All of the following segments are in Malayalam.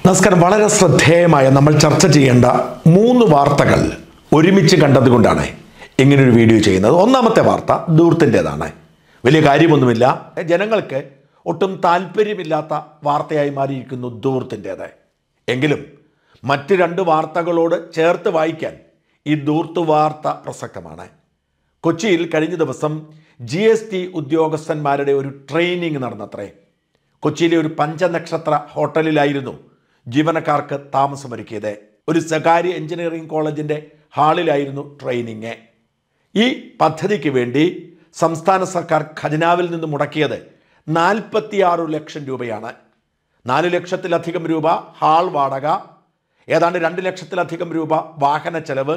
നമസ്കാരം. വളരെ ശ്രദ്ധേയമായ നമ്മൾ ചർച്ച ചെയ്യേണ്ട 3 വാർത്തകൾ ഒരുമിച്ച് കണ്ടതുകൊണ്ടാണ് ഇങ്ങനൊരു വീഡിയോ ചെയ്യുന്നത്. ഒന്നാമത്തെ വാർത്ത ധൂർത്തിൻ്റെതാണ്. വലിയ കാര്യമൊന്നുമില്ല, ജനങ്ങൾക്ക് ഒട്ടും താല്പര്യമില്ലാത്ത വാർത്തയായി മാറിയിരിക്കുന്നു ധൂർത്തിൻ്റേത്. എങ്കിലും മറ്റ് 2 വാർത്തകളോട് ചേർത്ത് വായിക്കാൻ ഈ ധൂർത്ത് വാർത്ത പ്രസക്തമാണ്. കൊച്ചിയിൽ കഴിഞ്ഞ ദിവസം GST ഉദ്യോഗസ്ഥന്മാരുടെ ഒരു ട്രെയിനിങ് നടന്നത്രേ. കൊച്ചിയിലെ ഒരു പഞ്ചനക്ഷത്ര ഹോട്ടലിലായിരുന്നു ജീവനക്കാർക്ക് താമസമൊരുക്കിയത്. ഒരു സ്വകാര്യ എഞ്ചിനീയറിംഗ് കോളേജിൻ്റെ ഹാളിലായിരുന്നു ട്രെയിനിങ്. ഈ പദ്ധതിക്ക് വേണ്ടി സംസ്ഥാന സർക്കാർ ഖജനാവിൽ നിന്ന് മുടക്കിയത് 46 ലക്ഷം രൂപയാണ്. 4 ലക്ഷത്തിലധികം രൂപ ഹാൾ വാടക, ഏതാണ്ട് 2 ലക്ഷത്തിലധികം രൂപ വാഹന ചെലവ്,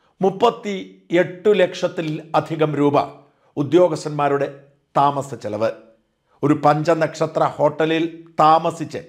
38 ലക്ഷത്തിൽ അധികം രൂപ ഉദ്യോഗസ്ഥന്മാരുടെ താമസ ചെലവ്. ഒരു പഞ്ചനക്ഷത്ര ഹോട്ടലിൽ താമസിച്ച്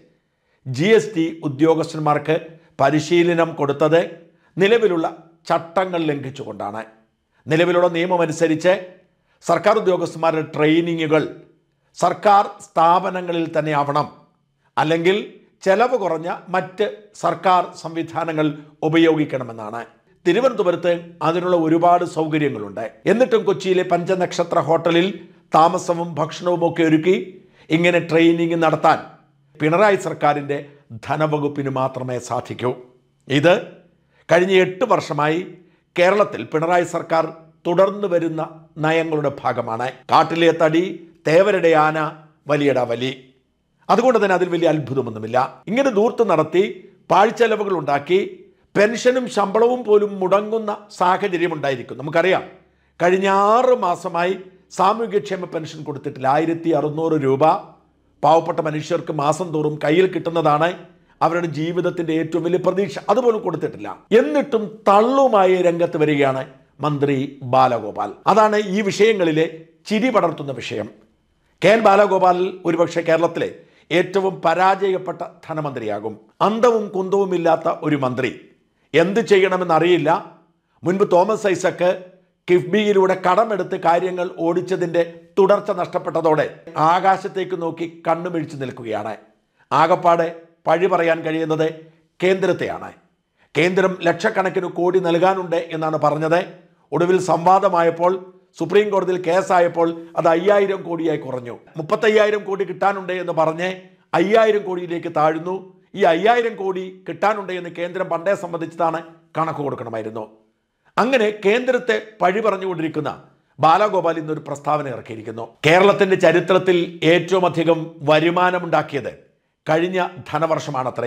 GST ഉദ്യോഗസ്ഥന്മാർക്ക് പരിശീലനം കൊടുത്തത് നിലവിലുള്ള ചട്ടങ്ങൾ ലംഘിച്ചുകൊണ്ടാണ്. നിലവിലുള്ള നിയമമനുസരിച്ച് സർക്കാർ ഉദ്യോഗസ്ഥന്മാരുടെ ട്രെയിനിങ്ങുകൾ സർക്കാർ സ്ഥാപനങ്ങളിൽ തന്നെ ആവണം, അല്ലെങ്കിൽ ചെലവ് കുറഞ്ഞ മറ്റ് സർക്കാർ സംവിധാനങ്ങൾ ഉപയോഗിക്കണമെന്നാണ്. തിരുവനന്തപുരത്ത് അതിനുള്ള ഒരുപാട് സൗകര്യങ്ങളുണ്ട്. എന്നിട്ടും കൊച്ചിയിലെ പഞ്ചനക്ഷത്ര ഹോട്ടലിൽ താമസവും ഭക്ഷണവും ഒക്കെ ഒരുക്കി ഇങ്ങനെ ട്രെയിനിങ് നടത്താൻ പിണറായി സർക്കാരിൻ്റെ ധനവകുപ്പിന് മാത്രമേ സാധിക്കൂ. ഇത് കഴിഞ്ഞ 8 വർഷമായി കേരളത്തിൽ പിണറായി സർക്കാർ തുടർന്നു വരുന്ന നയങ്ങളുടെ ഭാഗമാണ്. കാട്ടിലെ തടി, തേവരുടെ ആന, വലിയട വലി. അതുകൊണ്ട് തന്നെ അതിൽ വലിയ അത്ഭുതമൊന്നുമില്ല. ഇങ്ങനെ ധൂർത്ത് നടത്തി പാഴ്ചെലവുകൾ ഉണ്ടാക്കി പെൻഷനും ശമ്പളവും പോലും മുടങ്ങുന്ന സാഹചര്യം ഉണ്ടായിരിക്കും. നമുക്കറിയാം, കഴിഞ്ഞ 6 മാസമായി സാമൂഹ്യക്ഷേമ പെൻഷൻ കൊടുത്തിട്ടില്ല. 1600 രൂപ പാവപ്പെട്ട മനുഷ്യർക്ക് മാസം തോറും കയ്യിൽ കിട്ടുന്നതാണ് അവരുടെ ജീവിതത്തിൻ്റെ ഏറ്റവും വലിയ പ്രതീക്ഷ. അതുപോലും കൊടുത്തിട്ടില്ല. എന്നിട്ടും തള്ളുമായി രംഗത്ത് വരികയാണ് മന്ത്രി ബാലഗോപാൽ. അതാണ് ഈ വിഷയങ്ങളിലെ ചിരി പടർത്തുന്ന വിഷയം. KN ബാലഗോപാൽ ഒരുപക്ഷെ കേരളത്തിലെ ഏറ്റവും പരാജയപ്പെട്ട ധനമന്ത്രിയാകും. അന്തവും കുന്തവും ഇല്ലാത്ത ഒരു മന്ത്രി. എന്ത് ചെയ്യണമെന്നറിയില്ല. മുൻപ് തോമസ് ഐസക്ക് കിഫ്ബിയിലൂടെ കടമെടുത്ത് കാര്യങ്ങൾ ഓടിച്ചതിൻ്റെ തുടർച്ച നഷ്ടപ്പെട്ടതോടെ ആകാശത്തേക്ക് നോക്കി കണ്ണുമിഴിച്ചു നിൽക്കുകയാണ്. ആകപ്പാടെ പഴി പറയാൻ കഴിയുന്നത് കേന്ദ്രത്തെയാണ്. കേന്ദ്രം ലക്ഷക്കണക്കിന് കോടി നൽകാനുണ്ട് എന്നാണ് പറഞ്ഞത്. ഒടുവിൽ സംവാദമായപ്പോൾ, സുപ്രീം കോടതിയിൽ കേസായപ്പോൾ അത് 5000 കോടിയായി കുറഞ്ഞു. 35,000 കോടി കിട്ടാനുണ്ട് എന്ന് പറഞ്ഞ് 5000 കോടിയിലേക്ക് താഴ്ന്നു. ഈ 5000 കോടി കിട്ടാനുണ്ട് എന്ന് കേന്ദ്രം പണ്ടേ സംബന്ധിച്ചതാണ്, കണക്ക് കൊടുക്കണമായിരുന്നു. അങ്ങനെ കേന്ദ്രത്തെ പഴി പറഞ്ഞുകൊണ്ടിരിക്കുന്ന ബാലഗോപാൽ ഇന്നൊരു പ്രസ്താവന ഇറക്കിയിരിക്കുന്നു. കേരളത്തിൻ്റെ ചരിത്രത്തിൽ ഏറ്റവും അധികം വരുമാനമുണ്ടാക്കിയത് കഴിഞ്ഞ ധനവർഷമാണത്രേ.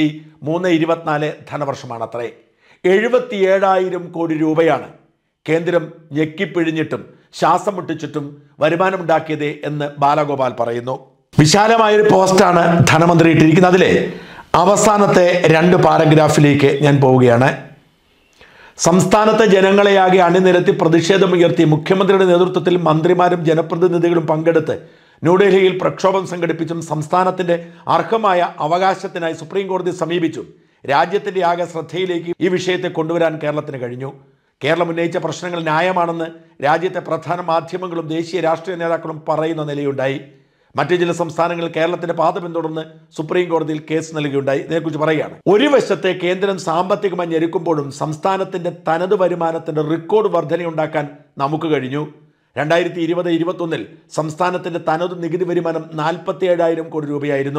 23-24 ധനവർഷമാണത്രേ. 77,000 കോടി രൂപയാണ് കേന്ദ്രം ഞെക്കിപ്പിഴിഞ്ഞിട്ടും ശ്വാസം മുട്ടിച്ചിട്ടും വരുമാനമുണ്ടാക്കിയത് എന്ന് ബാലഗോപാൽ പറയുന്നു. വിശാലമായൊരു പോസ്റ്റാണ് ധനമന്ത്രി ഇട്ടിരിക്കുന്നത്. അതിലെ അവസാനത്തെ 2 പാരഗ്രാഫിലേക്ക് ഞാൻ പോവുകയാണ്. സംസ്ഥാനത്തെ ജനങ്ങളെയാകെ അണിനിരത്തി പ്രതിഷേധമുയർത്തി മുഖ്യമന്ത്രിയുടെ നേതൃത്വത്തിൽ മന്ത്രിമാരും ജനപ്രതിനിധികളും പങ്കെടുത്ത് ന്യൂഡൽഹിയിൽ പ്രക്ഷോഭം സംഘടിപ്പിച്ചും സംസ്ഥാനത്തിൻ്റെ അർഹമായ അവകാശത്തിനായി സുപ്രീം കോടതി സമീപിച്ചും രാജ്യത്തിൻ്റെ ആകെ ശ്രദ്ധയിലേക്ക് ഈ വിഷയത്തെ കൊണ്ടുവരാൻ കേരളത്തിന് കഴിഞ്ഞു. കേരളം ഉന്നയിച്ച പ്രശ്നങ്ങൾ ന്യായമാണെന്ന് രാജ്യത്തെ പ്രധാന മാധ്യമങ്ങളും ദേശീയ രാഷ്ട്രീയ നേതാക്കളും പറയുന്ന നിലയുണ്ടായി. മറ്റു ചില സംസ്ഥാനങ്ങൾ കേരളത്തിന്റെ പാത പിന്തുടർന്ന് സുപ്രീം കോടതിയിൽ കേസ് നൽകുകയുണ്ടായി. ഇതിനെക്കുറിച്ച് പറയുകയാണ്. ഒരു വശത്തെ കേന്ദ്രം സാമ്പത്തികമായി ഞെരുക്കുമ്പോഴും സംസ്ഥാനത്തിന്റെ തനത് വരുമാനത്തിന്റെ റെക്കോർഡ് വർധനയുണ്ടാക്കാൻ നമുക്ക് കഴിഞ്ഞു. 2020-21 സംസ്ഥാനത്തിന്റെ തനത് നികുതി വരുമാനം 47,000 കോടി രൂപയായിരുന്നു.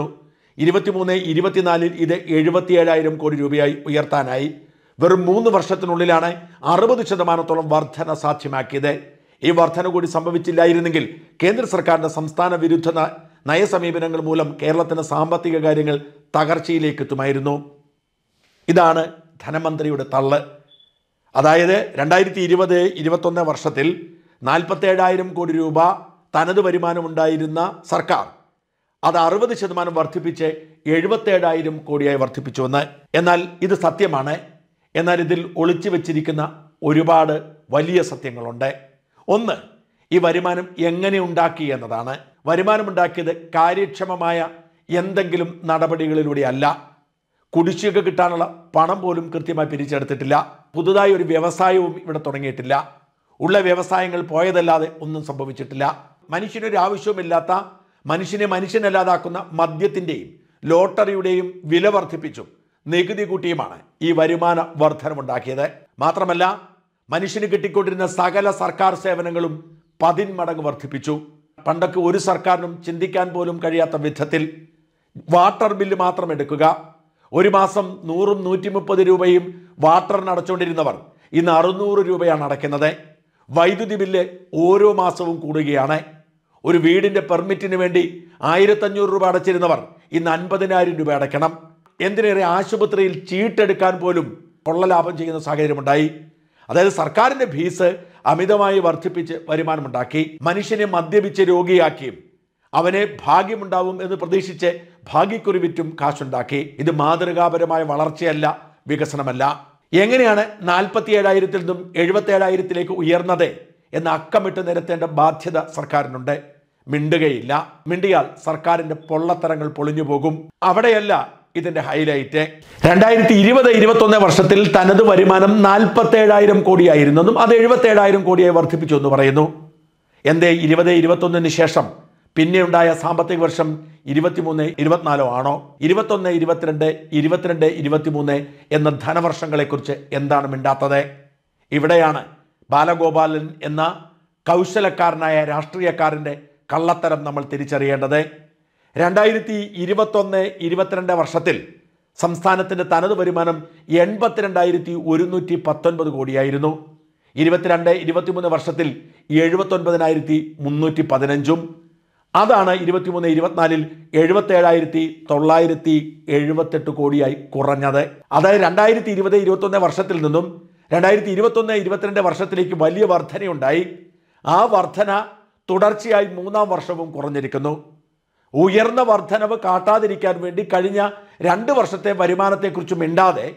23-24 ഇത് 77,000 കോടി രൂപയായി ഉയർത്താനായി. വെറും 3 വർഷത്തിനുള്ളിലാണ് 60% വർധന സാധ്യമാക്കിയത്. ഈ വർധന കൂടി സംഭവിച്ചില്ലായിരുന്നെങ്കിൽ കേന്ദ്ര സർക്കാരിൻ്റെ സംസ്ഥാന വിരുദ്ധ നയസമീപനങ്ങൾ മൂലം കേരളത്തിൻ്റെ സാമ്പത്തിക കാര്യങ്ങൾ തകർച്ചയിലേക്ക് എത്തുമായിരുന്നു. ഇതാണ് ധനമന്ത്രിയുടെ തള്ള്. അതായത് 2020-21 വർഷത്തിൽ 47,000 കോടി രൂപ തനത് വരുമാനമുണ്ടായിരുന്ന സർക്കാർ അത് 60% വർദ്ധിപ്പിച്ച് 77,000 കോടിയായി വർദ്ധിപ്പിച്ചുവെന്ന്. എന്നാൽ ഇത് സത്യമാണ്. എന്നാൽ ഇതിൽ ഒളിച്ചു വെച്ചിരിക്കുന്ന ഒരുപാട് വലിയ സത്യങ്ങളുണ്ട്. ഒന്ന്, ഈ വരുമാനം എങ്ങനെ ഉണ്ടാക്കി എന്നതാണ്. വരുമാനമുണ്ടാക്കിയത് കാര്യക്ഷമമായ എന്തെങ്കിലും നടപടികളിലൂടെ അല്ല. കുടിശ്ശിക കിട്ടാനുള്ള പണം പോലും കൃത്യമായി പിരിച്ചെടുത്തിട്ടില്ല. പുതുതായി ഒരു വ്യവസായവും ഇവിടെ തുടങ്ങിയിട്ടില്ല. ഉള്ള വ്യവസായങ്ങൾ പോയതല്ലാതെ ഒന്നും സംഭവിച്ചിട്ടില്ല. മനുഷ്യനൊരു ആവശ്യവുമില്ലാത്ത, മനുഷ്യനെ മനുഷ്യനല്ലാതാക്കുന്ന മദ്യത്തിൻ്റെയും ലോട്ടറിയുടെയും വില വർദ്ധിപ്പിച്ചു നികുതി കൂട്ടിയുമാണ് ഈ വരുമാന വർധനമുണ്ടാക്കിയത്. മാത്രമല്ല മനുഷ്യന് കിട്ടിക്കൊണ്ടിരുന്ന സകല സർക്കാർ സേവനങ്ങളും 10 മടങ്ങ് വർദ്ധിപ്പിച്ചു. പണ്ടൊക്കെ ഒരു സർക്കാരിനും ചിന്തിക്കാൻ പോലും കഴിയാത്ത വിധത്തിൽ വാട്ടർ ബില്ല് മാത്രം എടുക്കുക, ഒരു മാസം 100ഉം 130 രൂപയും വാട്ടറിന് അടച്ചുകൊണ്ടിരുന്നവർ ഇന്ന് 600 രൂപയാണ് അടയ്ക്കുന്നത്. വൈദ്യുതി ബില്ല് ഓരോ മാസവും കൂടുകയാണ്. ഒരു വീടിൻ്റെ പെർമിറ്റിന് വേണ്ടി 1500 രൂപ അടച്ചിരുന്നവർ ഇന്ന് 50,000 രൂപ അടയ്ക്കണം. എന്തിനേറെ ആശുപത്രിയിൽ ചീട്ടെടുക്കാൻ പോലും കൊള്ളലാഭം ചെയ്യുന്ന സാഹചര്യമുണ്ടായി. അതായത് സർക്കാരിൻ്റെ ഫീസ് അമിതമായി വർദ്ധിപ്പിച്ച് വരുമാനമുണ്ടാക്കി. മനുഷ്യനെ മദ്യപിച്ച് രോഗിയാക്കിയും അവനെ ഭാഗ്യമുണ്ടാവും എന്ന് പ്രതീക്ഷിച്ച് ഭാഗ്യക്കുറി വിറ്റും കാശുണ്ടാക്കി. ഇത് മാതൃകാപരമായ വളർച്ചയല്ല, വികസനമല്ല. എങ്ങനെയാണ് 47,000-ൽ നിന്നും 77,000-ലേക്ക് ഉയർന്നത് എന്ന് അക്കമിട്ട് നിരത്തേണ്ട ബാധ്യത സർക്കാരിനുണ്ട്. മിണ്ടുകയില്ല. മിണ്ടിയാൽ സർക്കാരിൻ്റെ പൊള്ളത്തരങ്ങൾ പൊളിഞ്ഞു പോകും. അവിടെയല്ല ഇതിൻ്റെ ഹൈലൈറ്റ്. 2020-21 വർഷത്തിൽ തനത് വരുമാനം 47,000 കോടിയായിരുന്നെന്നും അത് 77,000 കോടിയായി വർദ്ധിപ്പിച്ചു എന്ന് പറയുന്നു. എന്തേ 20-21 ശേഷം പിന്നെ ഉണ്ടായ സാമ്പത്തിക വർഷം 23-24 ആണോ? 21-22, 22-23 എന്ന ധനവർഷങ്ങളെക്കുറിച്ച് എന്താണ് മിണ്ടാത്തത്? ഇവിടെയാണ് ബാലഗോപാലൻ എന്ന കൗശലക്കാരനായ രാഷ്ട്രീയക്കാരൻ്റെ കള്ളത്തരം നമ്മൾ തിരിച്ചറിയേണ്ടത്. 2021-22 വർഷത്തിൽ സംസ്ഥാനത്തിൻ്റെ തനത് വരുമാനം 82,119 കോടിയായിരുന്നു. 22-23 വർഷത്തിൽ 79,315. അതാണ് 23-24 77,978 കോടിയായി കുറഞ്ഞത്. അതായത് 2020-21 വർഷത്തിൽ നിന്നും 2021-22 വർഷത്തിലേക്ക് വലിയ വർധനയുണ്ടായി. ആ വർധന തുടർച്ചയായി 3-ാം വർഷവും കുറഞ്ഞിരിക്കുന്നു. ഉയർന്ന വർധനവ് കാട്ടാതിരിക്കാൻ വേണ്ടി കഴിഞ്ഞ 2 വർഷത്തെ വരുമാനത്തെക്കുറിച്ച് മിണ്ടാതെ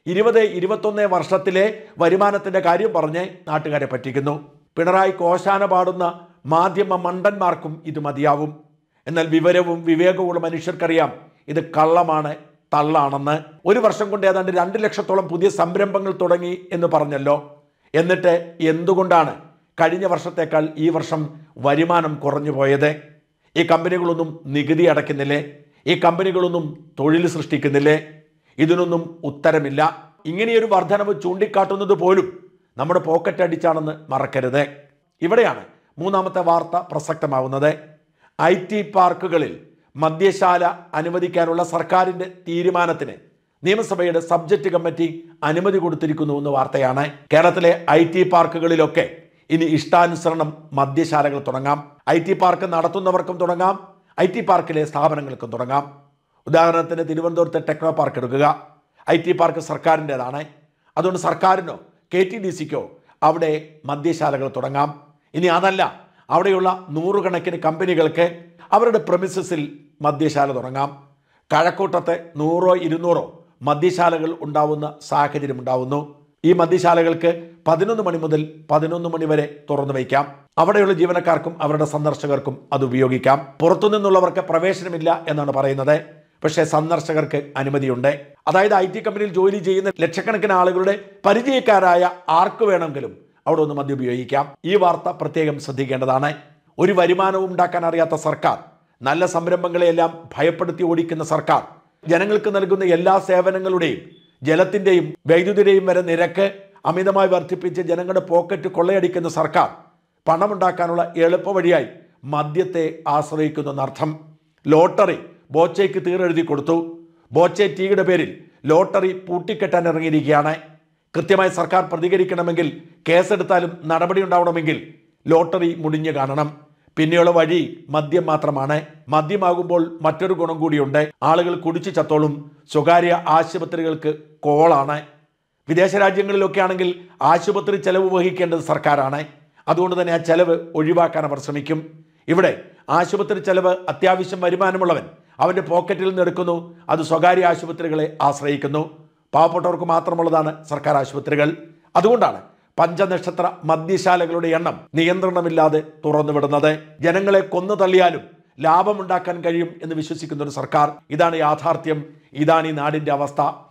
20-21 വർഷത്തിലെ വരുമാനത്തിൻ്റെ കാര്യം പറഞ്ഞ് നാട്ടുകാരെ പറ്റിക്കുന്നു. പിണറായി കോശാന പാടുന്ന മാധ്യമ മണ്ടന്മാർക്കും ഇത് മതിയാവും. എന്നാൽ വിവരവും വിവേകവുമുള്ള മനുഷ്യർക്കറിയാം ഇത് കള്ളമാണ്, തള്ളാണെന്ന്. ഒരു വർഷം കൊണ്ട് ഏതാണ്ട് 2 ലക്ഷത്തോളം പുതിയ സംരംഭങ്ങൾ തുടങ്ങി എന്ന് പറഞ്ഞല്ലോ. എന്നിട്ട് എന്തുകൊണ്ടാണ് കഴിഞ്ഞ വർഷത്തേക്കാൾ ഈ വർഷം വരുമാനം കുറഞ്ഞു പോയത്? ഈ കമ്പനികളൊന്നും നികുതി അടയ്ക്കുന്നില്ലേ? ഈ കമ്പനികളൊന്നും തൊഴിൽ സൃഷ്ടിക്കുന്നില്ലേ? ഇതിനൊന്നും ഉത്തരമില്ല. ഇങ്ങനെയൊരു വർധനവ് ചൂണ്ടിക്കാട്ടുന്നത് പോലും നമ്മുടെ പോക്കറ്റ് അടിച്ചാണെന്ന് മറക്കരുത്. ഇവിടെയാണ് 3-ാമത്തെ വാർത്ത പ്രസക്തമാവുന്നത്. IT പാർക്കുകളിൽ മദ്യശാല അനുവദിക്കാനുള്ള സർക്കാരിൻ്റെ തീരുമാനത്തിന് നിയമസഭയുടെ സബ്ജക്റ്റ് കമ്മിറ്റി അനുമതി കൊടുത്തിരിക്കുന്നു എന്ന വാർത്തയാണ്. കേരളത്തിലെ IT പാർക്കുകളിലൊക്കെ ഇനി ഇഷ്ടാനുസരണം മദ്യശാലകൾ തുടങ്ങാം. IT പാർക്ക് നടത്തുന്നവർക്കും തുടങ്ങാം, IT പാർക്കിലെ സ്ഥാപനങ്ങൾക്കും തുടങ്ങാം. ഉദാഹരണത്തിന് തിരുവനന്തപുരത്തെ ടെക്നോ പാർക്ക് എടുക്കുക. IT പാർക്ക് സർക്കാരിൻ്റെതാണ്. അതുകൊണ്ട് സർക്കാരിനോ KTDCക്കോ അവിടെ മദ്യശാലകൾ തുടങ്ങാം. ഇനി അതല്ല, അവിടെയുള്ള 100 കണക്കിന് കമ്പനികൾക്ക് അവരുടെ പ്രമിസസിൽ മദ്യശാല തുടങ്ങാം. കഴക്കൂട്ടത്തെ 100-200 മദ്യശാലകൾ ഉണ്ടാവുന്ന സാഹചര്യം ഉണ്ടാവുന്നു. ഈ മദ്യശാലകൾക്ക് 11 മണി മുതൽ 11 മണി വരെ തുറന്നു വയ്ക്കാം. അവിടെയുള്ള ജീവനക്കാർക്കും അവരുടെ സന്ദർശകർക്കും അത് ഉപയോഗിക്കാം. പുറത്തുനിന്നുള്ളവർക്ക് പ്രവേശനമില്ല എന്നാണ് പറയുന്നത്. പക്ഷേ സന്ദർശകർക്ക് അനുമതിയുണ്ട്. അതായത് IT കമ്പനിയിൽ ജോലി ചെയ്യുന്ന ലക്ഷക്കണക്കിന് ആളുകളുടെ പരിചയക്കാരായ ആർക്ക് വേണമെങ്കിലും അവിടെ ഒന്ന് മദ്യം ഉപയോഗിക്കാം. ഈ വാർത്ത പ്രത്യേകം ശ്രദ്ധിക്കേണ്ടതാണ്. ഒരു വരുമാനവും ഉണ്ടാക്കാൻ അറിയാത്ത സർക്കാർ, നല്ല സംരംഭങ്ങളെയെല്ലാം ഭയപ്പെടുത്തി ഓടിക്കുന്ന സർക്കാർ, ജനങ്ങൾക്ക് നൽകുന്ന എല്ലാ സേവനങ്ങളുടെയും ജലത്തിൻ്റെയും വൈദ്യുതിയുടെയും വരെ നിരക്ക് അമിതമായി വർദ്ധിപ്പിച്ച് ജനങ്ങളുടെ പോക്കറ്റ് കൊള്ളയടിക്കുന്ന സർക്കാർ പണമുണ്ടാക്കാനുള്ള എളുപ്പ വഴിയായി മദ്യത്തെ ആശ്രയിക്കുന്നെന്നർത്ഥം. ലോട്ടറി ബോച്ചയ്ക്ക് തീരെഴുതി കൊടുത്തു. ബോച്ചെ ടീയുടെ പേരിൽ ലോട്ടറി പൂട്ടിക്കെട്ടാൻ ഇറങ്ങിയിരിക്കുകയാണ്. കൃത്യമായി സർക്കാർ പ്രതികരിക്കണമെങ്കിൽ, കേസെടുത്താലും നടപടി ഉണ്ടാവണമെങ്കിൽ ലോട്ടറി മുടിഞ്ഞു കാണണം. പിന്നെയുള്ള വഴി മദ്യം മാത്രമാണ്. മദ്യമാകുമ്പോൾ മറ്റൊരു ഗുണം കൂടിയുണ്ട്. ആളുകൾ കുടിച്ചു ചത്തോളും. സ്വകാര്യ ആശുപത്രികൾക്ക് കോളാണ്. വിദേശ രാജ്യങ്ങളിലൊക്കെ ആണെങ്കിൽ ആശുപത്രി ചെലവ് വഹിക്കേണ്ടത് സർക്കാരാണ്. അതുകൊണ്ട് തന്നെ ആ ചെലവ് ഒഴിവാക്കാൻ അവർ ശ്രമിക്കും. ഇവിടെ ആശുപത്രി ചെലവ് അത്യാവശ്യം വരുമാനമുള്ളവൻ അവൻ്റെ പോക്കറ്റിൽ നിന്ന് എടുക്കുന്നു. അത് സ്വകാര്യ ആശുപത്രികളെ ആശ്രയിക്കുന്നു. പാവപ്പെട്ടവർക്ക് മാത്രമുള്ളതാണ് സർക്കാർ ആശുപത്രികൾ. അതുകൊണ്ടാണ് പഞ്ചനക്ഷത്ര മദ്യശാലകളുടെ എണ്ണം നിയന്ത്രണമില്ലാതെ തുറന്നുവിടുന്നത്. ജനങ്ങളെ കൊന്നു തള്ളിയാലും ലാഭമുണ്ടാക്കാൻ കഴിയും എന്ന് വിശ്വസിക്കുന്ന ഒരു സർക്കാർ. ഇതാണ് യാഥാർത്ഥ്യം. ഇതാണ് ഈ നാടിൻ്റെ അവസ്ഥ.